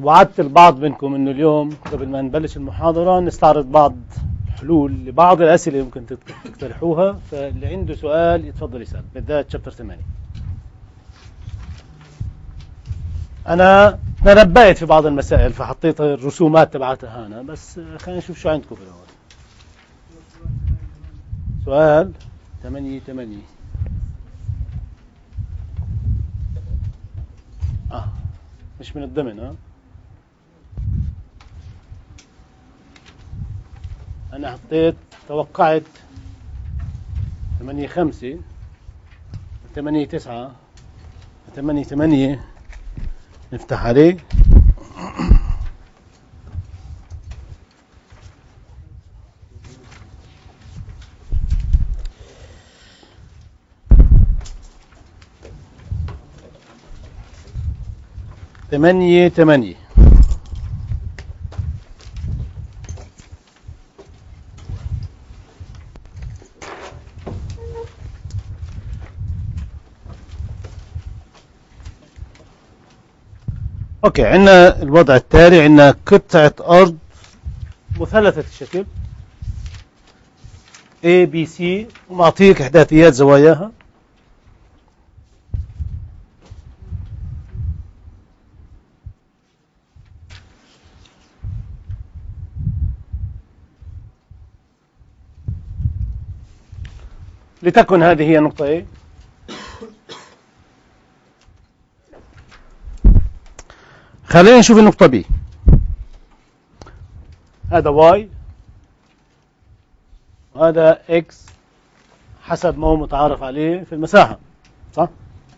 وعدت البعض منكم انه اليوم قبل ما نبلش المحاضرة نستعرض بعض الحلول لبعض الأسئلة اللي ممكن تقترحوها، فاللي عنده سؤال يتفضل يسأل. بالذات شابتر 8 أنا تنبأت في بعض المسائل فحطيت الرسومات تبعتها هنا، بس خلينا نشوف شو عندكم في الأول. سؤال 8 مش من الضمن. أنا حطيت توقعت 8-5 8-9 8 نفتح عليه. ثمانية اوكي، عندنا الوضع التالي. عندنا قطعة أرض مثلثة الشكل A B C ومعطيك إحداثيات زواياها. لتكن هذه هي النقطة A. خلينا نشوف النقطة B. هذا Y وهذا X حسب ما هو متعارف عليه في المساحة، صح؟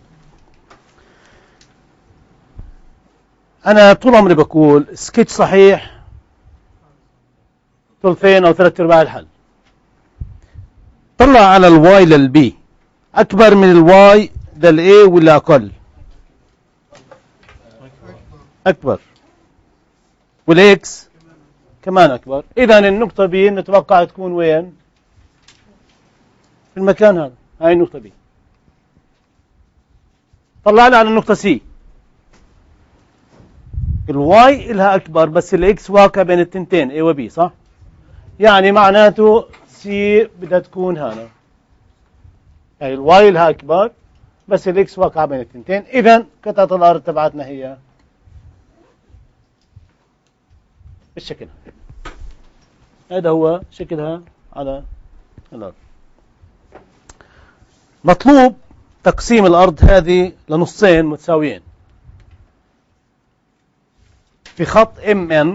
أنا طول عمري بقول سكتش صحيح ثلثين أو 3/4 الحل. طلع على الواي للبي، أكبر من الواي للإيه ولا أقل؟ أكبر. والإكس كمان أكبر. إذا النقطة بي نتوقع تكون وين؟ في المكان هذا. هاي النقطة بي. طلع لي على النقطة سي. الواي إلها أكبر بس الإكس واقع بين التنتين A و B، صح؟ يعني معناته سي بدها تكون هنا. يعني الواي لها أكبر بس الإكس واقع بين التنتين. إذا قطعة الأرض تبعتنا هي بالشكل هذا. هو شكلها على الأرض. مطلوب تقسيم الأرض هذه لنصين متساويين في خط MN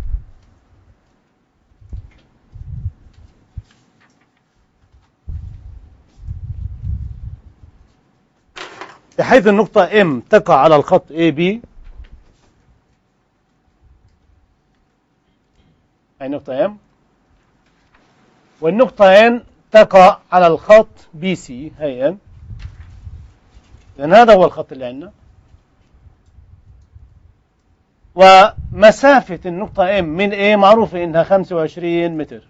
بحيث النقطة M تقع على الخط AB. هاي نقطة M والنقطة N تقع على الخط BC. هاي N، لأن هذا هو الخط اللي عندنا. ومسافة النقطة M من A معروفة إنها 25 متر.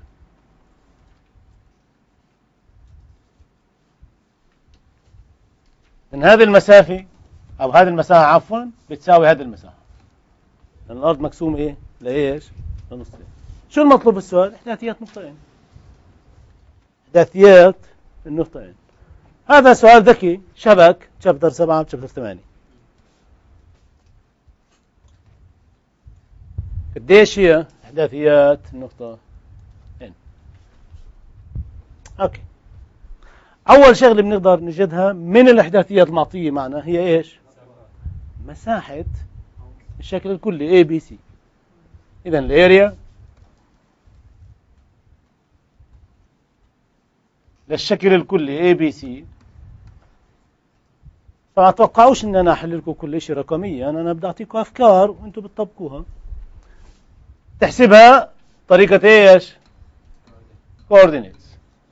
إن هذه المسافة أو هذه المساحة عفوا بتساوي هذه المساحة، لأن الأرض مقسومة إيه؟ لإيش؟ لنصين. شو المطلوب بالسؤال؟ إحداثيات نقطتين. إحداثيات النقطتين. هذا سؤال ذكي شبك شابتر 7 شابتر 8. قديش هي إحداثيات النقطة N؟ أوكي. أول شغلة بنقدر نجدها من الإحداثيات المعطية معنا هي إيش؟ مساحة الشكل الكلي ABC. إذا الاريا للشكل الكلي ABC. فما توقعوش إن أنا أحل لكم كل شيء رقميا. أنا بدي أعطيكم أفكار وأنتم بتطبقوها. تحسبها طريقة إيش؟ coordinates.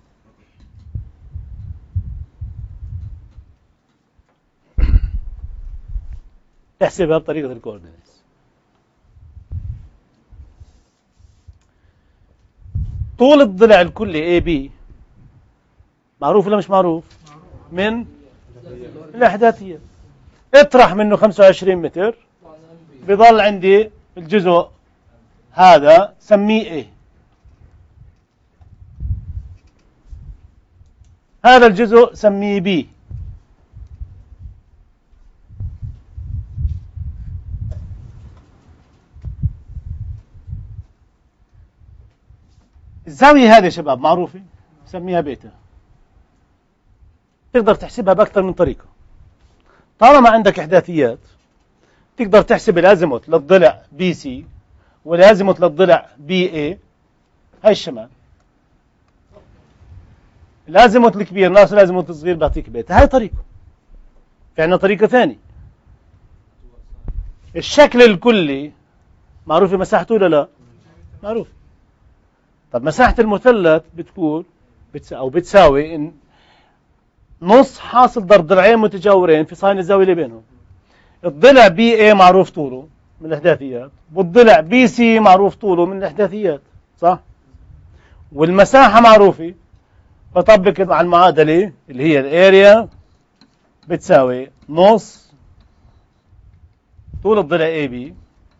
تحسبها بطريقة الكوردينيتس. طول الضلع الكلي AB معروف ولا مش معروف؟ من الإحداثية. اطرح منه 25 متر بضل عندي الجزء هذا سميه ايه، هذا الجزء سميه بي. الزاوية هذه يا شباب معروفة، سميها بيتا. تقدر تحسبها بأكثر من طريقة. طالما عندك إحداثيات تقدر تحسب الأزيموت للضلع بي سي والأزيموت للضلع بي اي، هاي الشمال. الأزيموت الكبير ناقص الأزيموت الصغير بعطيك بيتا. هاي طريقة. في عندنا طريقة ثانية. الشكل الكلي معروف مساحته ولا لا؟ معروف. طب مساحة المثلث بتكون بتساوي إن نص حاصل ضرب ضلعين متجاورين في صاين الزاوية اللي بينهم. الضلع بي اي معروف طوله من الإحداثيات، والضلع بي سي معروف طوله من الإحداثيات، صح؟ والمساحة معروفة. بطبق مع المعادلة اللي هي الاريا بتساوي نص طول الضلع اي بي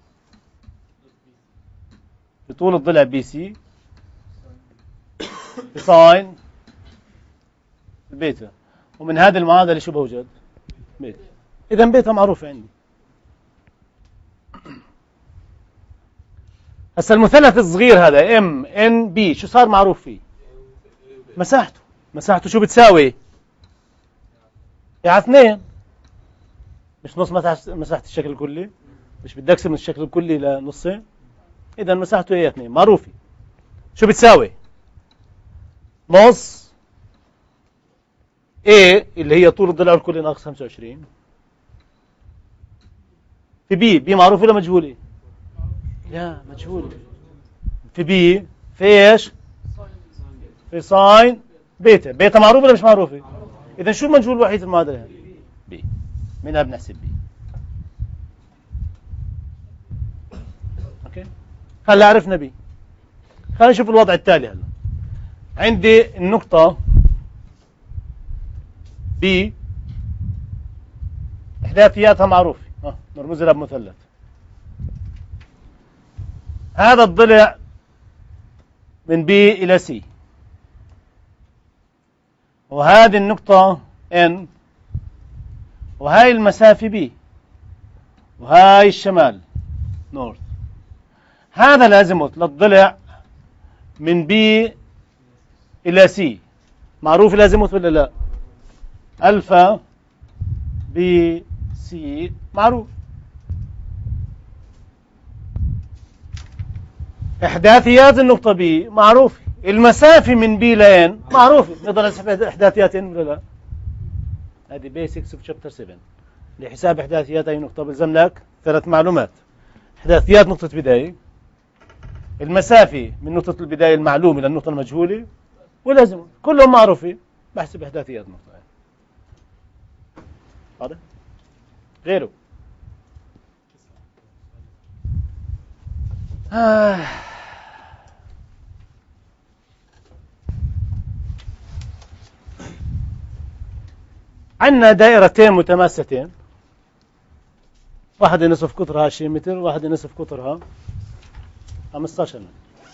بطول الضلع بي سي بساين البيتا. ومن هذه المعادلة شو بوجد؟ بيتا. إذا بيتا معروفة عندي. هسا المثلث الصغير هذا ام ان بي شو صار معروف فيه؟ مساحته شو بتساوي؟ على 2. مش نص مساحة الشكل الكلي؟ مش بدي أقسم الشكل الكلي لنصين؟ إذا مساحته هي 2 معروفة. شو بتساوي؟ نص A اللي هي طول الضلع الكلي ناقص 25 في بي معروف ولا مجهولة؟ لا مجهولة. في بي في ايش؟ في ساين بيتا معروفة ولا مش معروفة؟ إذا شو المجهول الوحيد في المعادلة؟ بي. منها بنحسب بي. اوكي؟ هلا عرفنا بي. خلينا نشوف الوضع التالي. هلا عندي النقطة بي إحداثياتها معروفة، نرمز لها بمثلث. هذا الضلع من بي إلى سي، وهذه النقطة N، وهاي المسافة بي، وهاي الشمال نورث. هذا الأزيموت للضلع من بي إلى سي معروف الأزيموت ولا لا؟ ألفا بي سي معروف. إحداثيات النقطة بي معروفة. المسافة من بي لين معروفة. نقدر نحسب إحداثياتين ولا لا؟ هذه بيسكس في شابتر 7. لحساب إحداثيات أي نقطة بلزم لك 3 معلومات. إحداثيات نقطة بداية، المسافة من نقطة البداية المعلومة إلى النقطة المجهولة، والأزيموت كلهم معروفين. بحسب إحداثيات نقطة. هذا غيره. عندنا دائرتين متماستين، واحدة نصف قطرها 20 متر، واحدة نصف قطرها 15 متر.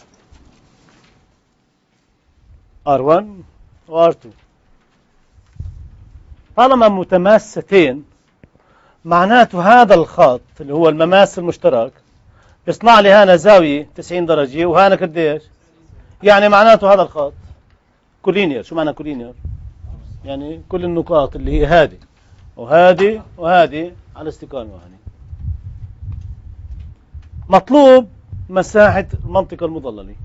R1 و R2 طالما متماستين معناته هذا الخط اللي هو المماس المشترك بيصنع لي هنا زاوية 90 درجة وهنا قديش؟ يعني معناته هذا الخط كولينير. شو معنى كولينير؟ يعني كل النقاط اللي هي هذه وهذه وهذه على استقامة واحدة. مطلوب مساحة المنطقة المظللة.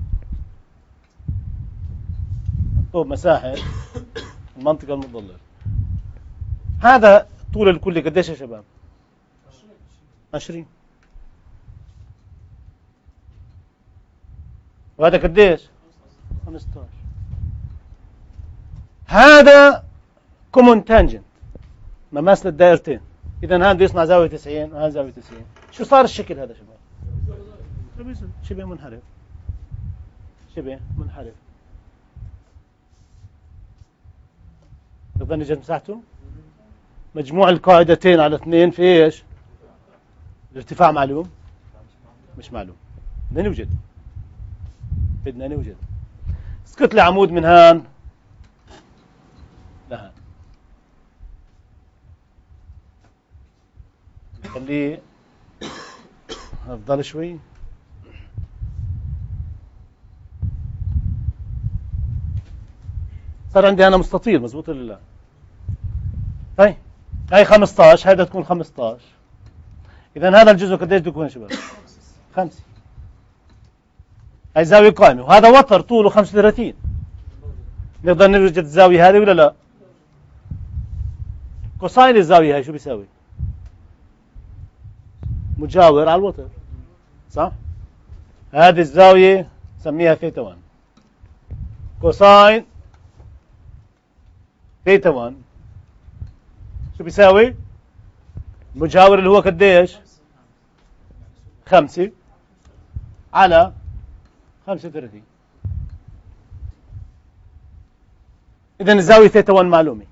مطلوب مساحة المنطقة المظللة. هذا طول الكلي قديش يا شباب؟ 20. وهذا قديش؟ 15. هذا كومون تانجنت مماس للدائرتين. إذا هذا يصنع زاوية 90 وهذا زاوية 90. شو صار الشكل هذا شباب؟ شبه منحرف. شبه منحرف. تظن اجت مساحته؟ مجموع القاعدتين على 2 في ايش؟ الارتفاع معلوم. مش معلوم. بدنا نوجد، بدنا نوجد. اسقط لي عمود من هان لهان، خليه افضل شوي. صار عندي انا مستطيل، مزبوط ولا لا؟ طيب هاي 15، هذا تكون 15. اذا هذا الجزء قديش بده يكون يا شباب؟ 5. هاي زاوية قائمة، وهذا وتر طوله 35. نقدر نوجد الزاوية هذه ولا لا؟ كوساين الزاوية هاي شو بيساوي؟ مجاور على الوتر، صح؟ هذه الزاوية نسميها ثيتا 1. كوساين ثيتا 1 شو بيساوي؟ المجاور اللي هو قديش؟ 5 على 35. إذن الزاوية ثيتا 1 معلومة.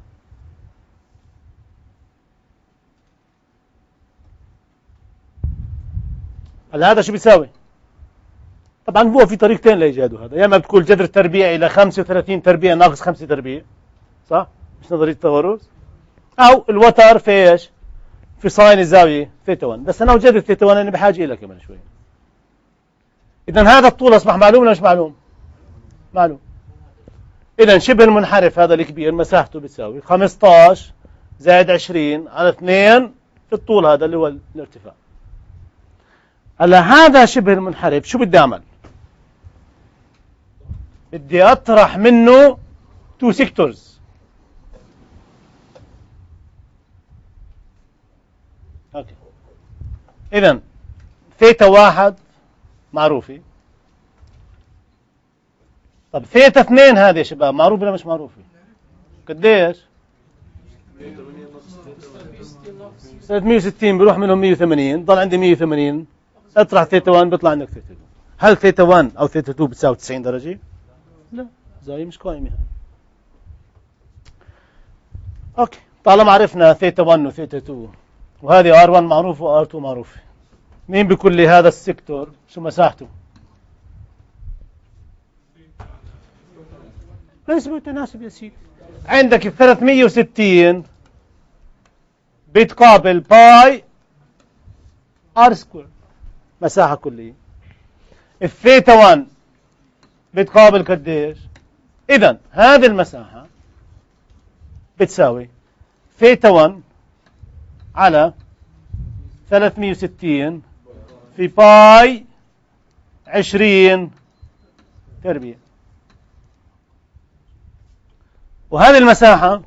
هلا هذا شو بيساوي؟ طبعا هو في طريقتين لإيجاده هذا، يا اما بتكون جذر تربيع إلى 35 تربيع ناقص 5 تربيع، صح؟ مش نظرية التورس. أو الوتر في إيش؟ في ساين الزاوية ثيتا 1. بس أنا وجدت ثيتا 1 أنا بحاجة إلى كمان شوي. إذا هذا الطول أصبح معلوم ولا مش معلوم؟ معلوم. إذا شبه المنحرف هذا الكبير مساحته بتساوي 15 زائد 20 على 2 في الطول هذا اللي هو الارتفاع. هلا هذا شبه المنحرف شو بدي أعمل؟ بدي أطرح منه 2 سيكتورز. أوكي. إذا ثيتا 1 معروفة. طب ثيتا 2 هذه يا شباب معروفة ولا مش معروفة؟ قديش؟ 360 بروح منهم 180، ضل عندي 180. اطرح ثيتا 1 بيطلع عندك ثيتا 2. هل ثيتا 1 أو ثيتا 2 بتساوي 90 درجة؟ لا، زاوية مش قائمة. اوكي، طالما عرفنا ثيتا 1 وثيتا 2 وهذه R1 معروفة وR2 معروفة، مين بيقول لي هذا السيكتور شو مساحته؟ ليس متناسب يا سيدي. عندك ال 360 بتقابل باي R سكوير، مساحة كلية. الثيتا 1 بتقابل قديش؟ إذا هذه المساحة بتساوي ثيتا 1 على 360 في باي 20 تربيع. وهذه المساحة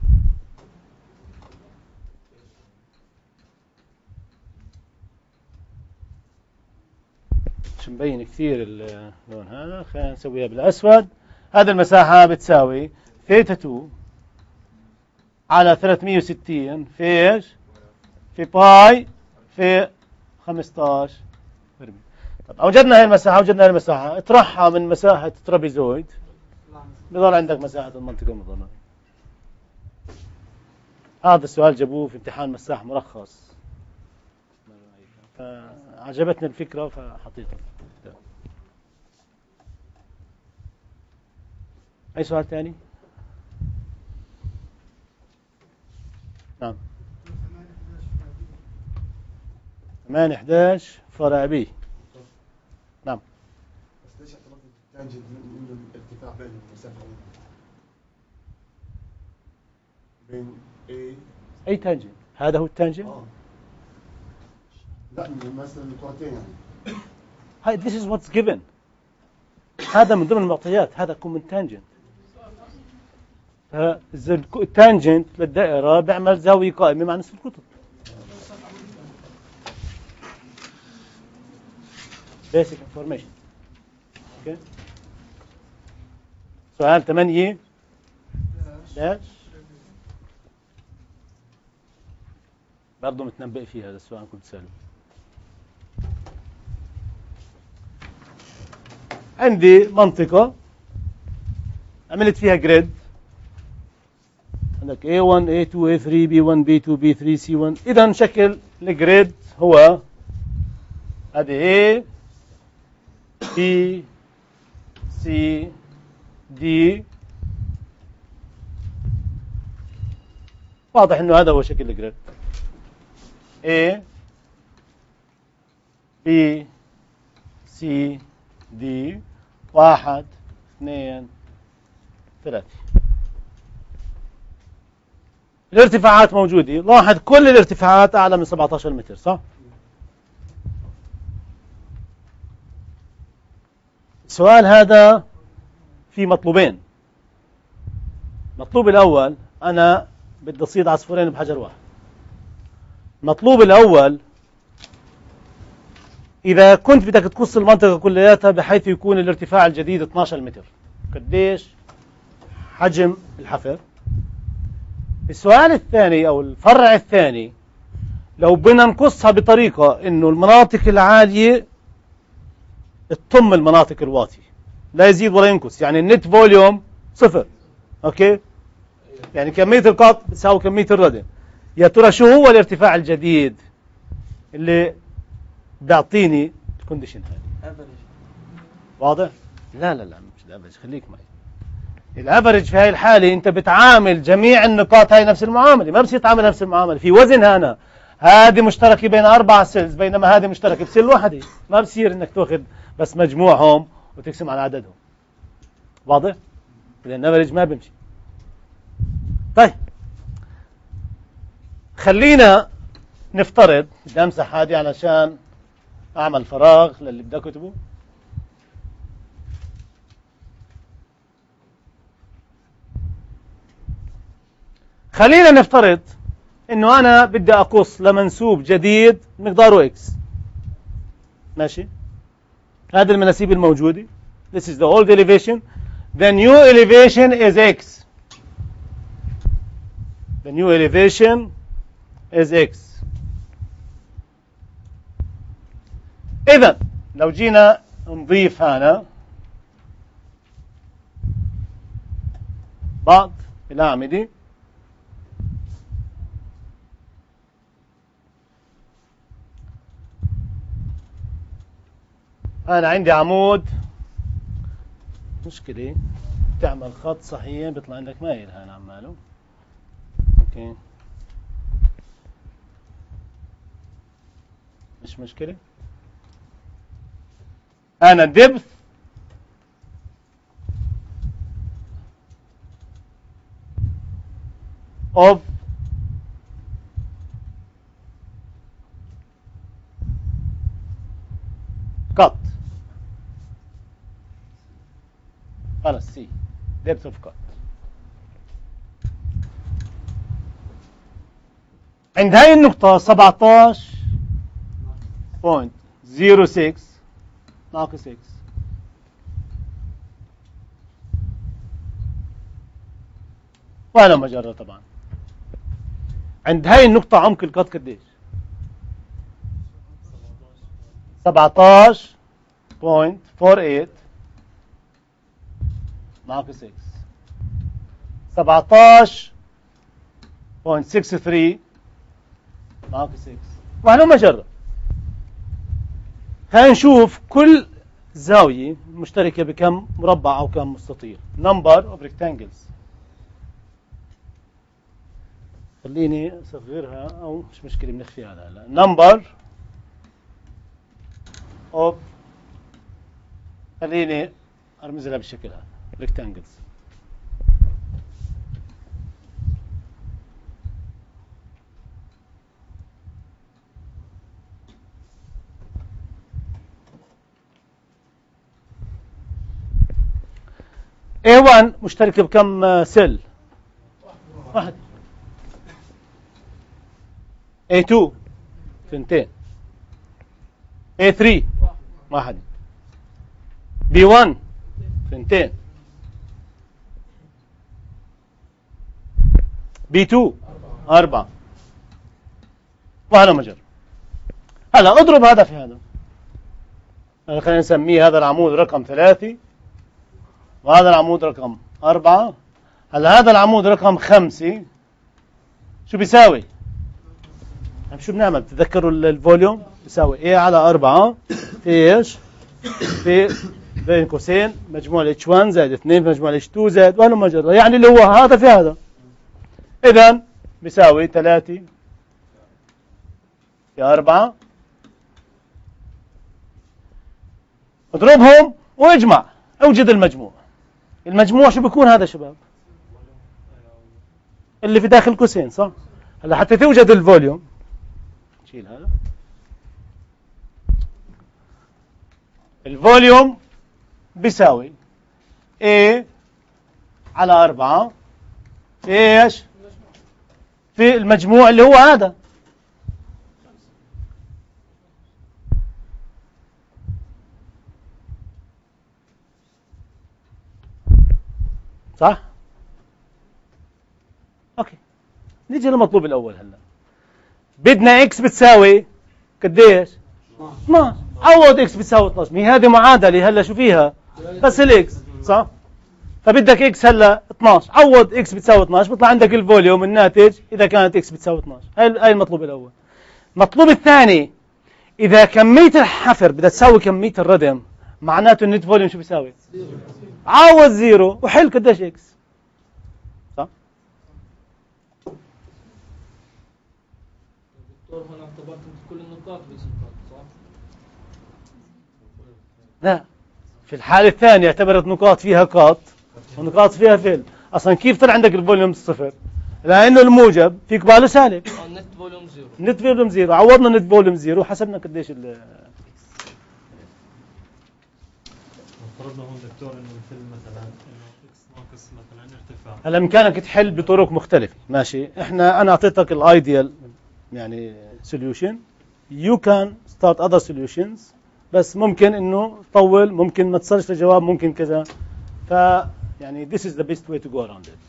مش مبين كثير اللون هذا، خلينا نسويها بالأسود. هذه المساحة بتساوي ثيتا 2 على 360 في ايش؟ في باي في 15 تربيع. طب اوجدنا هاي المساحة، اوجدنا هاي المساحة، اطرحها من مساحة ترابيزويد بضل عندك مساحة المنطقة المظلمة. هذا السؤال جابوه في امتحان مساح مرخص، فعجبتني الفكرة فحطيته. أي سؤال ثاني؟ نعم. 8-11 فرع بي. نعم. بس ليش اعتبرت التانجنت من الارتفاع بين المسافة بين أي تانجنت؟ هذا هو التانجنت؟ لا مثلا الكرتين يعني. هاي this is what's given. هذا من ضمن المعطيات، هذا يكون من تانجنت. التانجنت للدائرة بيعمل زاوية قائمة مع نصف القطب. basic information. Okay. سؤال 8 برضه متنبئ فيه هذا السؤال كنت سأله. عندي منطقة عملت فيها جريد، عندك A1 A2 A3 B1 B2 B3 C1. إذا شكل الجريد هو هذه A B C D. واضح انه هذا هو شكل الجريد. A B C D 1 2 3. الارتفاعات موجودة. لاحظ كل الارتفاعات أعلى من 17 متر، صح؟ السؤال هذا في مطلوبين. المطلوب الأول، أنا بدي أصيد عصفورين بحجر واحد. المطلوب الأول، إذا كنت بدك تقص المنطقة كلياتها بحيث يكون الارتفاع الجديد 12 متر، قديش حجم الحفر؟ السؤال الثاني أو الفرع الثاني، لو بدنا نقصها بطريقة إنه المناطق العالية تضم المناطق الواطية، لا يزيد ولا ينقص، يعني النت فوليوم صفر، أوكي؟ يعني كمية القط بتساوي كمية الردم. يا ترى شو هو الارتفاع الجديد اللي بيعطيني الكونديشن هذه؟ واضح؟ لا مش الافرج، خليك معي. الافرج في هاي الحالة انت بتعامل جميع النقاط هاي نفس المعاملة، ما بصير تعامل نفس المعاملة، في وزن هنا، هذه مشتركة بين 4 سيلز بينما هذه مشتركة بسيل واحدة، ما بصير انك تاخذ بس مجموعهم وتقسم على عددهم. واضح؟ لان الافرج ما بيمشي. طيب خلينا نفترض، بدي امسح هذه علشان اعمل فراغ للي بدي اكتبه. خلينا نفترض انه انا بدي اقص لمنسوب جديد مقداره اكس. ماشي؟ هذه المناسيب الموجودة. This is the old elevation. The new elevation is x. The new elevation is x. إذا لو جينا نضيف هنا بعض الأعمدة، أنا عندي عمود، مشكلة تعمل خط صحيح بيطلع عندك مايل هنا عماله. اوكي مش مشكلة. أنا depth of cut، خلاص C depth of cut. عند هاي النقطة 17.06 ناقص x. ولا مجرة طبعا. عند هاي النقطة عمق القط قديش؟ 17.48 ناقص x. 17.63 ناقص x. وهنا مجرة. خلينا نشوف كل زاوية مشتركة بكم مربع أو كم مستطيل. Number of rectangles. خليني أصغرها أو مش مشكلة بنخفيها هلا. Number of، خليني أرمز لها بالشكل هذا rectangles. A1 مشتركة بكم سيل؟ واحد. A2 ثنتين. A3 واحد. B1 ثنتين. B2 4. وهذا مجر. هلا اضرب هذا في هذا. خلينا نسميه هذا العمود رقم 3 وهذا العمود رقم 4. هلا هذا العمود رقم 5 شو بيساوي؟ شو بنعمل؟ تذكروا الفوليوم يساوي A على 4 في ايش؟ في بين قوسين مجموع H1 زائد 2 مجموع H2 زائد وهلم جرا، يعني اللي هو هذا في هذا. إذا بيساوي 3 في 4. اضربهم واجمع، اوجد المجموع. المجموع شو بيكون هذا شباب؟ اللي في داخل قوسين، صح؟ هلا حتى توجد الفوليوم نشيل هذا. الفوليوم بيساوي A على 4 في ايش؟ في المجموع اللي هو هذا. صح؟ اوكي. نيجي للمطلوب الاول هلا. بدنا اكس بتساوي قديش؟ 12. عوض اكس بتساوي 12. مي هذه معادله هلا شو فيها؟ بس الاكس، صح؟ فبدك اكس هلا 12. عوض اكس بتساوي 12 بيطلع عندك الفوليوم الناتج اذا كانت اكس بتساوي 12. هاي المطلوب الاول. المطلوب الثاني، اذا كميه الحفر بدها تساوي كميه الردم، معناته النت فوليوم شو بيساوي؟ عوض زيرو وحل قديش اكس. صح؟ دكتور هنا اعتبرت كل النقاط بصفات، صح؟ لا، في الحالة الثانية اعتبرت نقاط فيها قاط ونقاط فيها فيل. أصلا كيف طلع عندك الفوليوم صفر؟ لأنه الموجب في قباله سالب. النت فوليوم زيرو. نت فوليوم زيرو، عوضنا نت فوليوم زيرو حسبنا قديش فرضنا هون دكتور انه مثل مثلا انه اكس ناقص مثلا ارتفاع. هلا بامكانك تحل بطرق مختلفة، ماشي؟ انا اعطيتك الايديال يعني solution. You can start other solutions، بس ممكن انه تطول، ممكن ما تصلش لجواب، ممكن كذا. ف يعني this is the best way to go around it.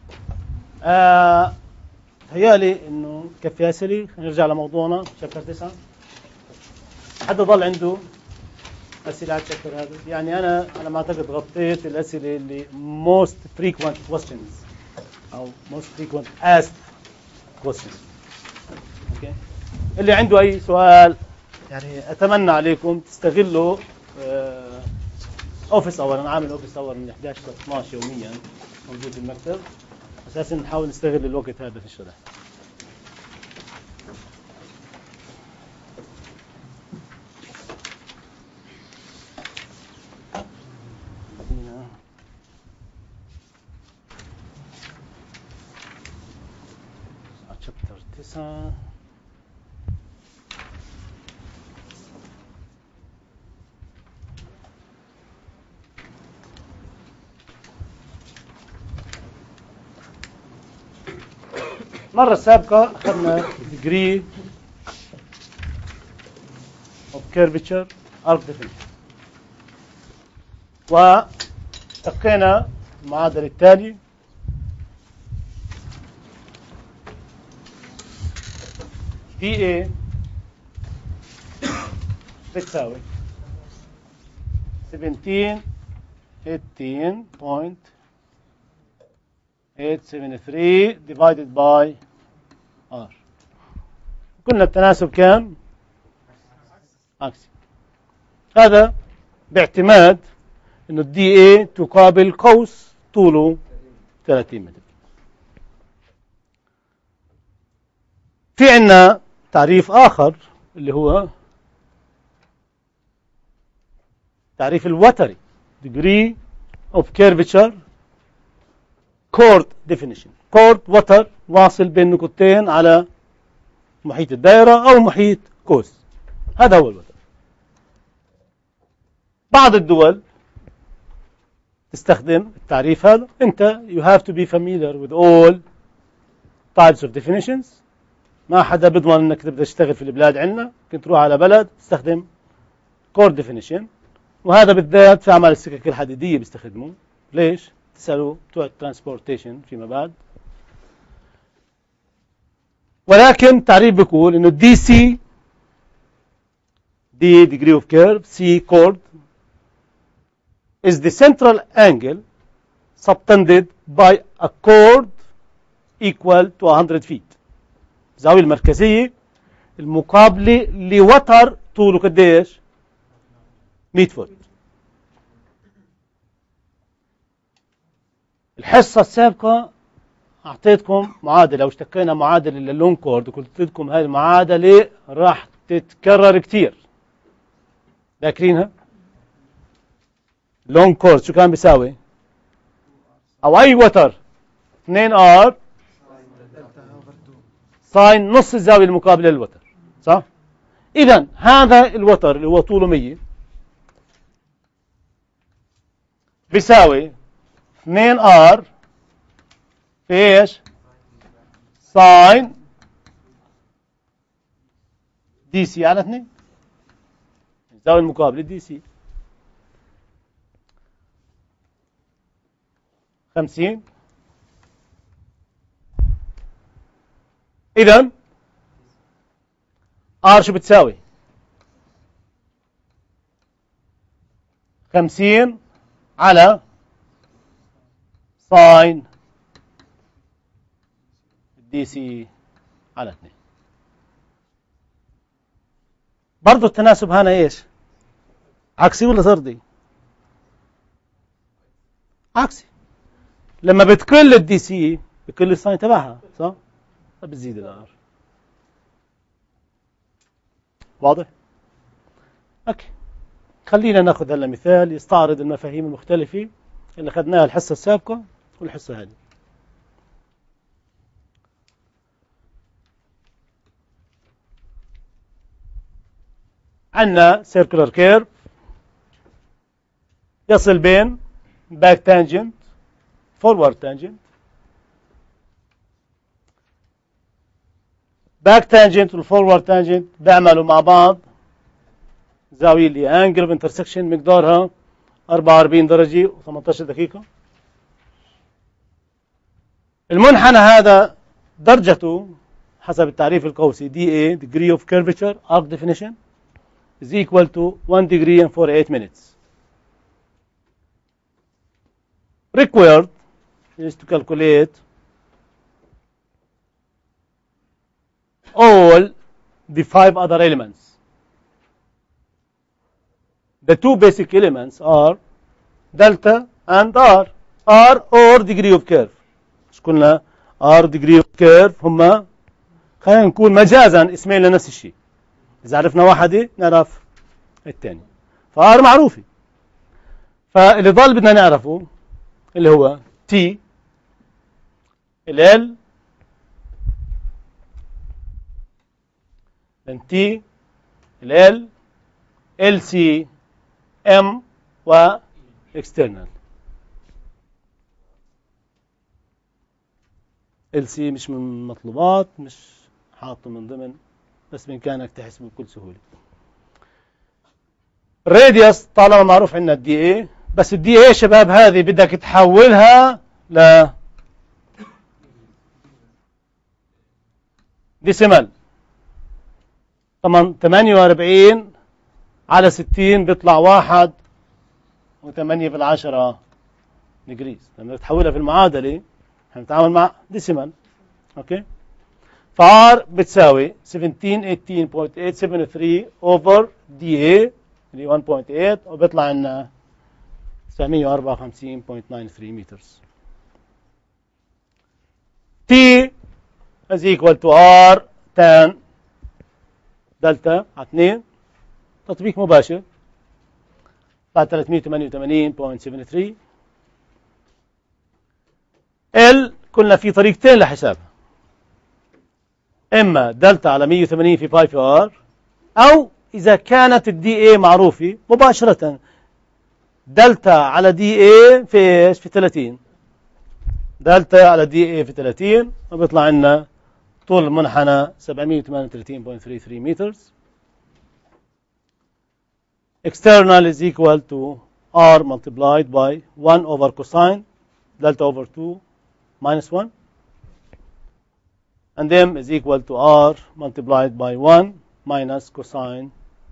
تهيألي انه كفي اسئله. نرجع لموضوعنا شابتر 9. حدا ضل عنده اسئله على الشابتر هذا؟ يعني انا على ما اعتقد غطيت الاسئله اللي most frequent questions او most frequent asked questions. اوكي، اللي عنده اي سؤال يعني اتمنى عليكم تستغلوا اوفيس اور. انا عامل اوفيس اور من 11 ل 12 يوميا موجود في المكتب، اساسا نحاول نستغل الوقت هذا في الشرح. شابتر 9. المرة السابقة أخذنا degree of curvature arc definition، وتقينا المعادلة التالية. PA بتساوي 1718.873 divided by R. قلنا التناسب كام؟ عكسي. هذا باعتماد انه الدي اي تقابل قوس طوله 30 متر. في عندنا تعريف آخر اللي هو تعريف الوتري degree of curvature chord definition. chord وتر واصل بين نقطتين على محيط الدائرة أو محيط قوس، هذا هو الوتر. بعض الدول تستخدم التعريف هذا. أنت you have to be familiar with all types of definitions. ما حدا بيضمن انك تبدا تشتغل في البلاد عندنا، كنت تروح على بلد تستخدم كور ديفينيشن، وهذا بالذات في اعمال السكك الحديديه بيستخدموه. ليش؟ تسالوا بتوع الترانسبورتيشن فيما بعد. ولكن التعريف بيقول انه دي سي دي degree of curve C chord is the central angle subtended by a chord equal to 100 feet. الزاوية المركزية المقابلة لوتر طوله قديش 100 فوت. الحصة السابقة أعطيتكم معادلة أو اشتكينا معادلة لللونج كورد وقلت لكم هذه المعادلة راح تتكرر كتير. ذاكرينها؟ لونج كورد شو كان بيساوي؟ أو أي وتر 2R ساين نص الزاوية المقابلة للوتر، صح؟ إذا هذا الوتر اللي هو طوله 100 بيساوي 2R في ايش؟ ساين دي سي على 2 الزاوية المقابلة دي سي 50. إذا R شو بتساوي؟ 50 على ساين دي سي على 2. برضو التناسب هنا ايش؟ عكسي ولا طردي؟ عكسي. لما بتقل الدي سي بكل الساين تبعها، صح؟ بتزيد الار. واضح؟ اوكي. خلينا ناخذ هلا مثال يستعرض المفاهيم المختلفة اللي اخذناها الحصة السابقة والحصة هذه. عندنا سيركولار كيرف يصل بين باك تانجنت فورورد تانجنت. باك تانجنت والفورورد تانجنت بيعملوا مع بعض زاوية اللي انجل اوف انترسكشن مقدارها 44 درجة و18 دقيقة. المنحنى هذا درجته حسب التعريف القوسي DA degree of curvature arc definition is equal to 1 degree and 48 minutes. Required is to calculate all the 5 other elements. The two basic elements are delta and R. R or degree of curve. مش قلنا R degree of curve هما خلينا نقول مجازا اسمين لنفس الشيء. إذا عرفنا واحدة نعرف الثاني. فR معروفة. فاللي ضل بدنا نعرفه اللي هو T L then T L LC M و external. LC مش من المطلوبات، مش حاطه من ضمن، بس بإمكانك تحسبه بكل سهولة. الراديوس طالما معروف عندنا الدي اي، بس الدي اي شباب هذه بدك تحولها ل ديسيمال. طبعا 48 على 60 بيطلع 1.8 ديجريز. لما تحولها في المعادلة هنتعامل مع ديسيمال. اوكي، فار بتساوي 1718.873 اوفر دي اي اللي 1.8 وبيطلع لنا 954.93 متر. T is equal to R tan دلتا على 2 تطبيق مباشر بعد 388.73. L كنا في طريقتين لحسابها، إما دلتا على 180 في باي في R، أو إذا كانت الدي اي معروفة مباشرة دلتا على دي اي في ايش؟ في 30. دلتا على دي اي في 30 وبيطلع لنا طول المنحنى 738.33 متر. External is equal to R multiplied by 1 over cosine delta over 2 minus 1, and M is equal to R multiplied by 1 minus cosine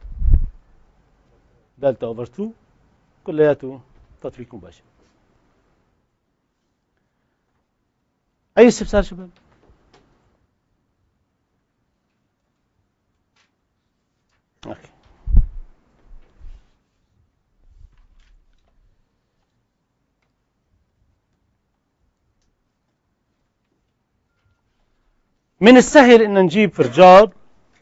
delta over 2. كلياته تطبيق مباشر. أي استفسار شباب؟ أوكي. من السهل ان نجيب فرجار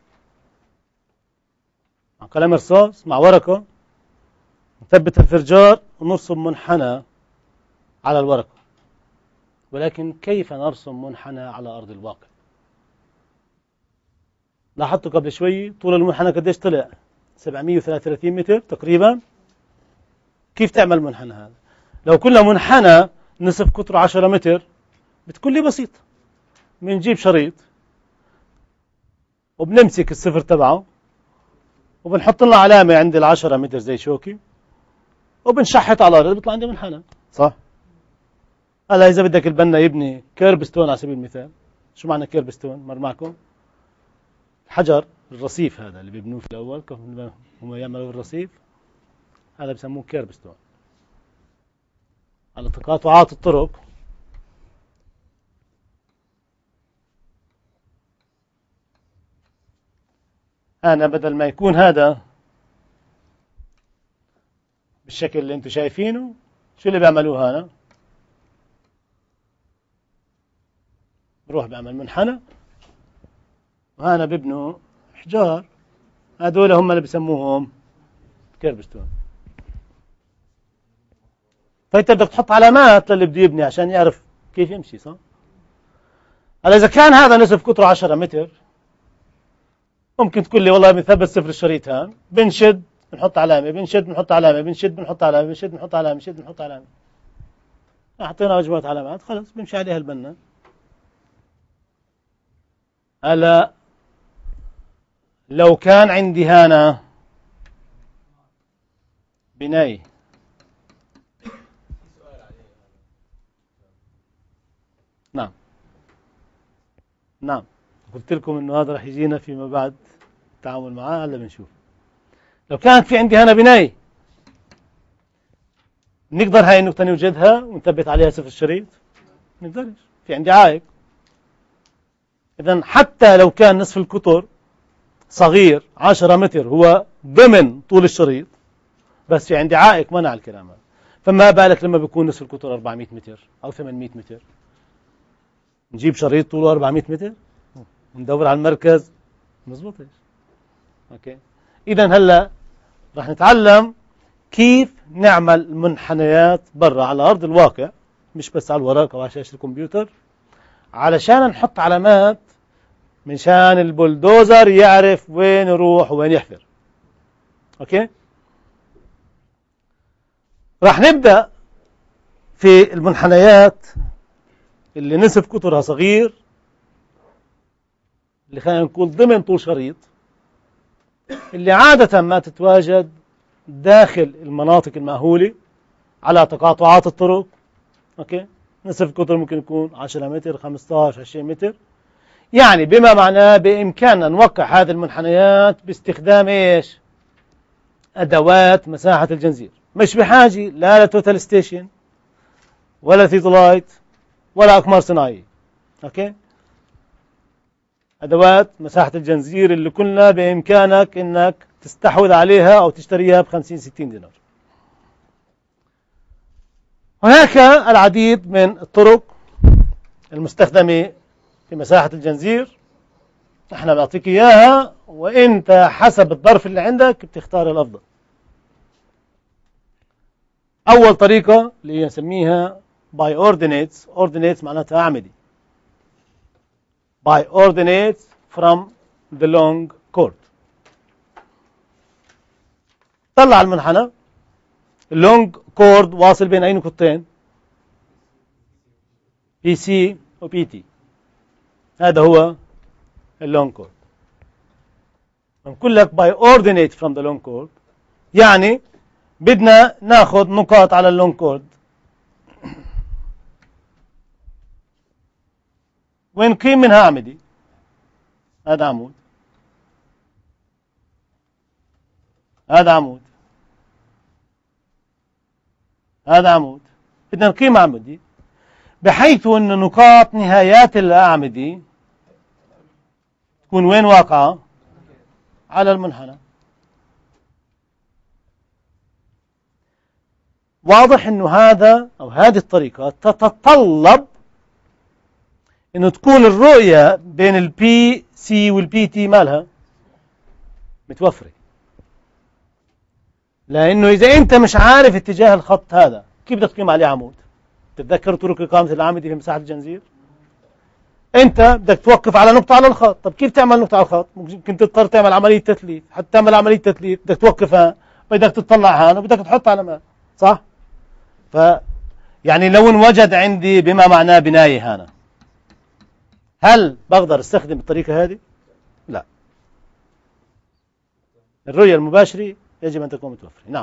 مع قلم رصاص مع ورقة، نثبت الفرجار ونرسم منحنى على الورقة. ولكن كيف نرسم منحنى على أرض الواقع؟ لاحظتوا قبل شوي طول المنحنى قديش طلع؟ 733 متر تقريبا. كيف تعمل منحنى هذا؟ لو كنا منحنى نصف قطره 10 متر بتكون لي بسيط. بنجيب شريط وبنمسك الصفر تبعه وبنحط لنا علامة عند 10 متر زي شوكي وبنشحط على الأرض بيطلع عندي منحنى، صح؟ هلا إذا بدك البنا يبني كيرب ستون على سبيل المثال، شو معنى كيرب ستون؟ مر معكم؟ حجر الرصيف هذا اللي بيبنوه في الأول هم يعملوا الرصيف، هذا بسموه كيرب ستون. على تقاطعات الطرق أنا بدل ما يكون هذا بالشكل اللي انتم شايفينه، شو اللي بيعملوه هنا؟ بروح بعمل منحنى وهنا ببنوا حجار، هذول هم اللي بسموهم كيربستون. فانت بدك تحط علامات للي بده يبني عشان يعرف كيف يمشي، صح؟ هلا اذا كان هذا نصف قطره 10 متر ممكن تقول لي والله بنثبت صفر الشريط هان، بنشد بنحط علامه، بنشد بنحط علامه، بنشد بنحط علامه، بنشد بنحط علامه، بنشد بنحط علامه. حطينا مجموعه علامات خلص بنمشي عليها البنا. هلا لو كان عندي هنا بناية نعم نعم قلت لكم انه هذا راح يجينا فيما بعد التعامل معاه، هلا بنشوف. لو كانت في عندي هنا بناية نقدر هاي النقطة نوجدها ونثبت عليها صفر الشريط؟ نقدرش، في عندي عائق. إذن حتى لو كان نصف القطر صغير 10 متر هو ضمن طول الشريط، بس في عندي عائق منع الكلام هذا. فما بالك لما بيكون نصف القطر 400 متر أو 800 متر، نجيب شريط طوله 400 متر وندور على المركز مزبوط. ايش اوكي. اذا هلا راح نتعلم كيف نعمل منحنيات برا على ارض الواقع، مش بس على الورق او على شاشه الكمبيوتر، علشان نحط علامات مشان البلدوزر يعرف وين يروح وين يحفر. اوكي. راح نبدا في المنحنيات اللي نصف قطرها صغير، اللي خلينا نقول ضمن طول شريط، اللي عادة ما تتواجد داخل المناطق المأهولة على تقاطعات الطرق. اوكي. نصف قطر ممكن يكون 10 متر 15 20 متر، يعني بما معناه بإمكاننا نوقع هذه المنحنيات باستخدام ايش؟ أدوات مساحة الجنزير. مش بحاجة لا لتوتال ستيشن ولا ثيودولايت ولا أقمار صناعية. اوكي. أدوات مساحة الجنزير اللي كلنا بإمكانك إنك تستحوذ عليها أو تشتريها ب50-60 دينار. هناك العديد من الطرق المستخدمة في مساحة الجنزير، نحن بنعطيك إياها وإنت حسب الظرف اللي عندك بتختار الأفضل. أول طريقة اللي نسميها by ordinates. ordinates معناتها أعمدة. by ordinates from the long chord. طلع المنحنى، اللونج كورد واصل بين أي نقطتين؟ بي سي وبي تي. هذا هو اللونج كورد. بنقول لك by ordinate from the long chord، يعني بدنا ناخذ نقاط على اللونج كورد ونقيم منها أعمدة. هذا عمود، هذا عمود، هذا عمود. بدنا نقيم أعمدة بحيث أن نقاط نهايات الأعمدة تكون وين واقعة؟ على المنحنى. واضح انه هذا او هذه الطريقة تتطلب انه تكون الرؤية بين البي سي والبي تي مالها متوفرة. لانه اذا انت مش عارف اتجاه الخط هذا كيف بدك تقيم عليه عمود؟ تتذكر طرق إقامة العامدي في مساحة الجنزير؟ انت بدك توقف على نقطة على الخط. طب كيف تعمل نقطة على الخط؟ ممكن تضطر تعمل عملية تثليث. حتى تعمل عملية تثليث بدك توقفها، بدك تطلع هنا وبدك تحط علامات، صح؟ يعني لو انوجد عندي بما معناه بناية هنا، هل بقدر استخدم الطريقة هذه؟ لا. الرؤية المباشرة يجب أن تكون متوفرة. نعم.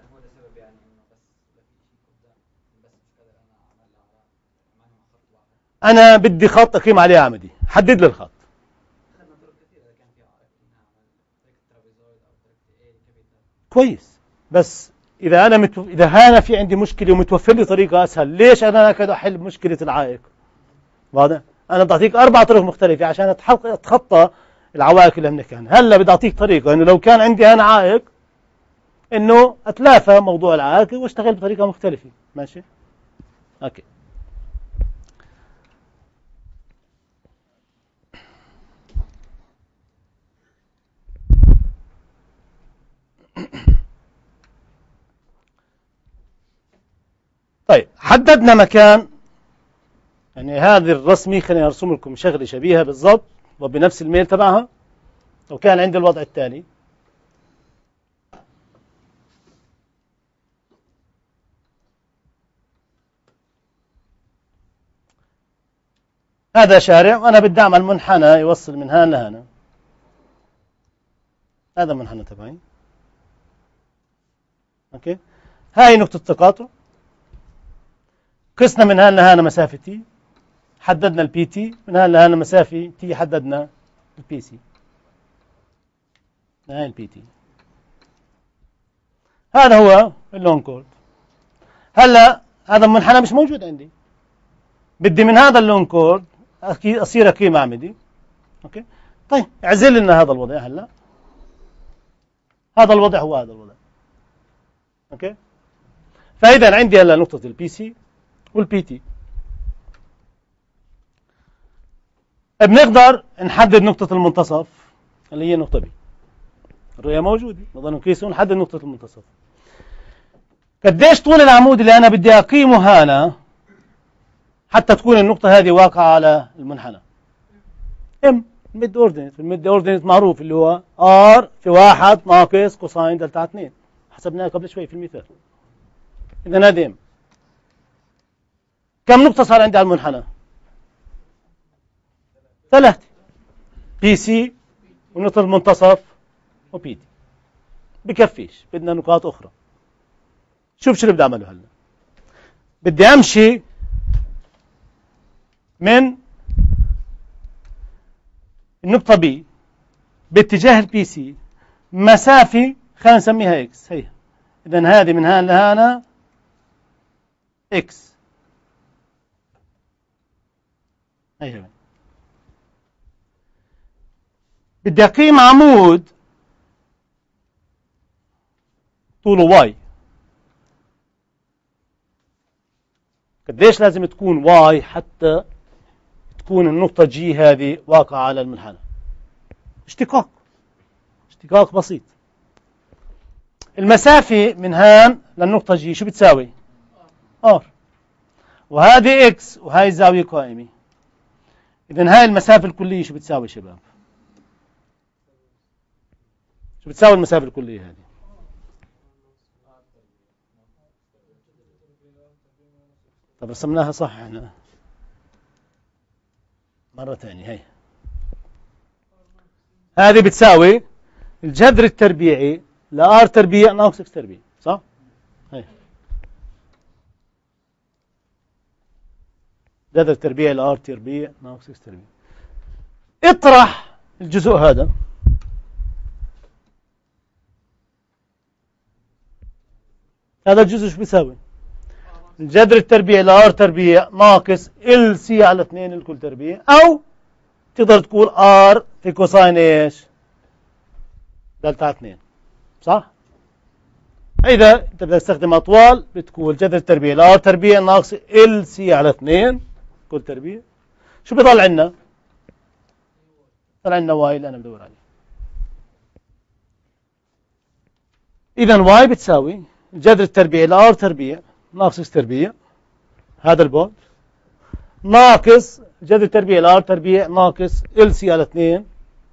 أنا بدي خط أقيم عليه عمدي، حدد لي الخط. كويس، بس إذا إذا أنا في عندي مشكلة ومتوفر لي طريقة أسهل، ليش أنا كده أحل مشكلة العائق؟ واضح؟ أنا بدي أعطيك 4 طرق مختلفة عشان أتخطى العوائق اللي بنحكي عنها. هلا بدي أعطيك طريقة إنه لو كان عندي أنا عائق إنه أتلافى موضوع العائق واشتغل بطريقة مختلفة. ماشي؟ أوكي. طيب حددنا مكان، يعني هذه الرسمي خليني أرسم لكم شغلة شبيهة بالضبط وبنفس الميل تبعها. لو كان عندي الوضع التالي، هذا شارع وأنا بدي أعمل منحنى يوصل من هنا لهنا. هذا المنحنى تبعي. أوكي، هاي نقطة تقاطع. قسنا من هنا لهنا مسافة تي، حددنا البي تي. من هنا لهنا مسافة تي، حددنا البي سي. هاي البي تي. هذا هو اللون كورد. هلا هذا المنحنى مش موجود عندي، بدي من هذا اللون كورد أصير أقيم عمدي. أوكي، طيب اعزل لنا هذا الوضع. هلا هذا الوضع هو هذا الوضع. أوكي، فإذا عندي هلا نقطة البي سي والبي تي. بنقدر نحدد نقطة المنتصف اللي هي نقطة بي. الرؤية موجودة، نقدر نقيس ونحدد نقطة المنتصف. قديش طول العمود اللي أنا بدي أقيمه هنا حتى تكون النقطة هذه واقعة على المنحنى؟ ام الميد اوردينيت. الميد اوردينيت معروف اللي هو ار في 1 ناقص كوساين دلتا 2، حسبناها قبل شوي في المثال. إذا هذه ام. كم نقطة صار عندي على المنحنى؟ 3. بي سي ونقطة المنتصف وبي تي. بكفيش، بدنا نقاط أخرى. شوف شو اللي بدي أعمله هلا. بدي أمشي من النقطة بي باتجاه البي سي مسافة خلينا نسميها اكس. هي إذا هذه من هان لهنا اكس. هي بدي أقيم عمود طوله واي. قديش لازم تكون واي حتى تكون النقطة جي هذه واقعة على المنحنى؟ اشتقاق بسيط. المسافة من هان للنقطة جي شو بتساوي؟ ار. وهذه اكس وهاي الزاوية قائمة. إذن هاي المسافة الكلية شو بتساوي شباب؟ شو بتساوي المسافة الكلية هذه؟ طب رسمناها صح احنا مرة ثانية. هي هذه بتساوي الجذر التربيعي لآر تربيع ناقص اكس تربيع، صح؟ هي جذر التربيعي لآر تربيع ناقص اكس تربيع. اطرح الجزء هذا، هذا الجزء شو بيساوي؟ الجذر التربيعي لآر تربيع ناقص ال سي على 2 الكل تربيع، أو تقدر تقول ار في كوساين ايش؟ دلتا 2، صح؟ إذا أنت بدك تستخدم أطوال بتكون جذر التربيع الآر تربيع ناقص ال سي على 2 كل تربيع. شو بيضل عندنا؟ طلع لنا واي اللي أنا بدور عليه. إذا واي بتساوي جذر التربيع الآر تربيع ناقص إكس تربيع هذا البعد ناقص جذر التربيع الآر تربيع ناقص ال سي على 2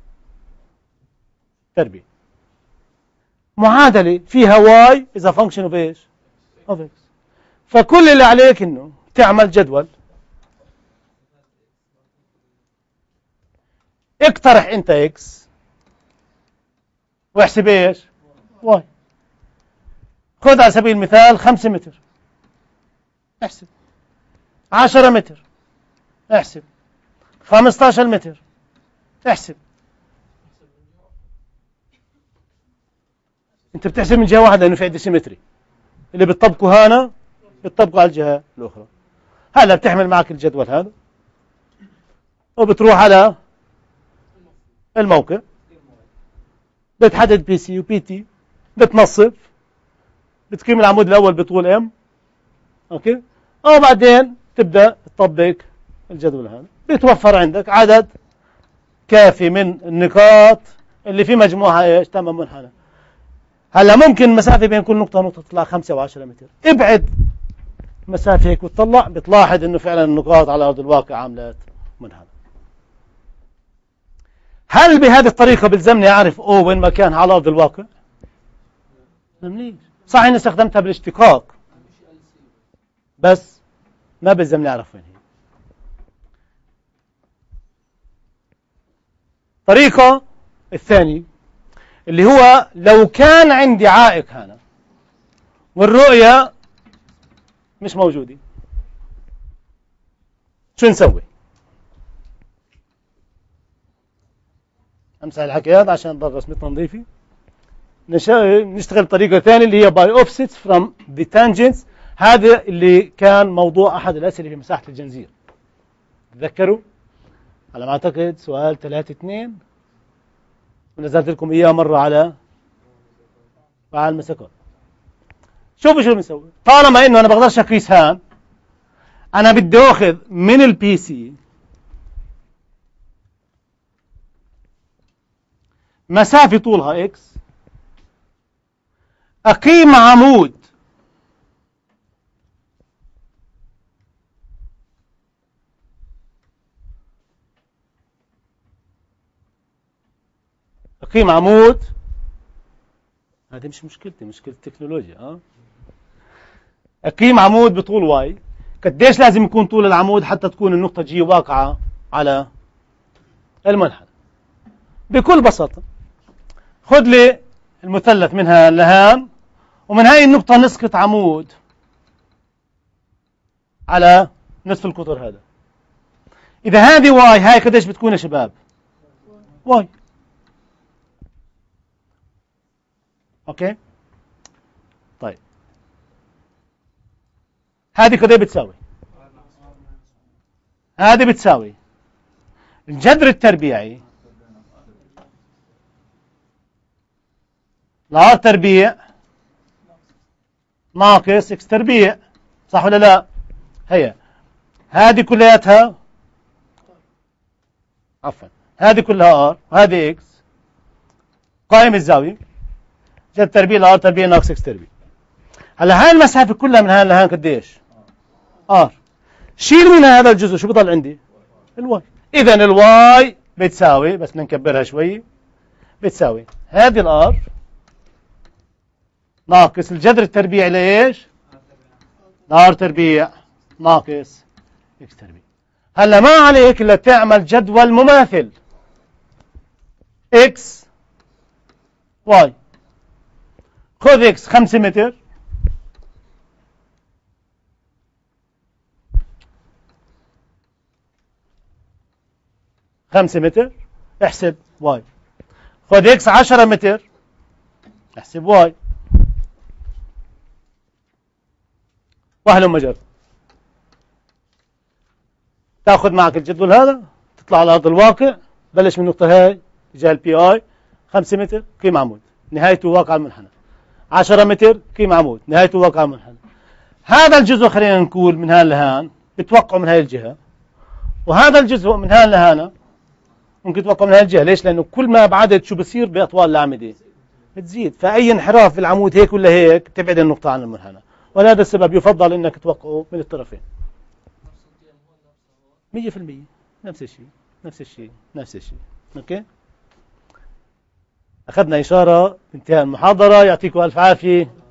تربيع. معادلة فيها واي إذا فانكشن اوف ايش؟ اوف اكس. فكل اللي عليك إنه تعمل جدول اقترح أنت اكس واحسب ايش؟ واي. خذ على سبيل المثال 5 متر احسب 10 متر احسب 15 متر احسب. انت بتحسب من جهه واحده لانه في عندي سيمتري اللي بتطبقه هنا بتطبقه على الجهه الاخرى. هلا بتحمل معك الجدول هذا وبتروح على الموقع بتحدد بي سي وبي تي بتنصف بتقيم العمود الاول بطول ام اوكي وبعدين تبدا تطبق الجدول هذا. بيتوفر عندك عدد كافي من النقاط اللي في مجموعها ايش؟ تمام منحنى. هلا ممكن المسافه بين كل نقطه ونقطه تطلع 5 و10 متر. ابعد مسافه هيك وتطلع بتلاحظ انه فعلا النقاط على ارض الواقع عملت منحنى. هل بهذه الطريقه بلزمني اعرف وين مكانها على ارض الواقع؟ ليش؟ صحيح اني استخدمتها بالاشتقاق بس ما بلزمني اعرف وين هي. الطريقه الثانيه اللي هو لو كان عندي عائق هنا والرؤية مش موجودة شو نسوي؟ امسح الحكي هذا عشان تضل رسمتنا نظيفة. نشتغل بطريقة ثانية اللي هي by offsets from the tangents. هذا اللي كان موضوع أحد الأسئلة في مساحة الجنزير. تذكروا؟ على ما أعتقد سؤال 3-2 ونزلت لكم إياه مرة على المسكون. شوفوا شو بنسوي. طالما إنه أنا بقدرش أقيس هان أنا بدي أخذ من البي سي مسافة طولها إكس أقيم عمود هذه مش مشكلتي مشكلة التكنولوجيا أقيم عمود بطول واي. قديش لازم يكون طول العمود حتى تكون النقطة جي واقعة على المنحنى؟ بكل بساطة خذ لي المثلث من هان لهان ومن هاي النقطة نسقط عمود على نصف القطر هذا. إذا هذه واي هاي قديش بتكون يا شباب؟ واي. اوكي طيب هذه قد ايه بتساوي؟ هذه بتساوي الجذر التربيعي لار تربيع ناقص اكس تربيع صح ولا لا؟ هي هذه كلياتها عفوا هذه كلها ار وهذه اكس قائم الزاويه جذر تربيع لار تربيع ناقص اكس تربيع. هلا هاي المسافه كلها من هان لهان قديش؟ ار. شيل منها هذا الجزء شو بضل عندي؟ الواي. اذا الواي بتساوي بس بدنا نكبرها شوي بتساوي هذه الار ناقص الجذر التربيع لايش؟ ار تربيع ناقص اكس تربيع. هلا ما عليك الا تعمل جدول مماثل اكس واي. خذ اكس 5 متر احسب واي. خذ اكس 10 متر احسب واي. وهلم جر. تاخذ معك الجدول هذا تطلع على ارض الواقع بلش من النقطه هاي تجاه البي اي 5 متر قيم عمود نهايته واقع المنحنى. 10 متر قيم عمود نهايته واقع منحنى. هذا الجزء خلينا نقول من هان لهان بتوقعه من هاي الجهة، وهذا الجزء من هان لهانا ممكن توقعه من هاي الجهة. ليش؟ لأنه كل ما بعدت شو بصير بأطوال الأعمدة بتزيد، فأي انحراف في العمود هيك ولا هيك تبعد النقطة عن المنحنى، ولهذا السبب يفضل انك توقعه من الطرفين. 100% نفس الشيء نفس الشيء نفس الشيء. اوكي، اخذنا اشارة انتهاء المحاضرة. يعطيكم الف عافية.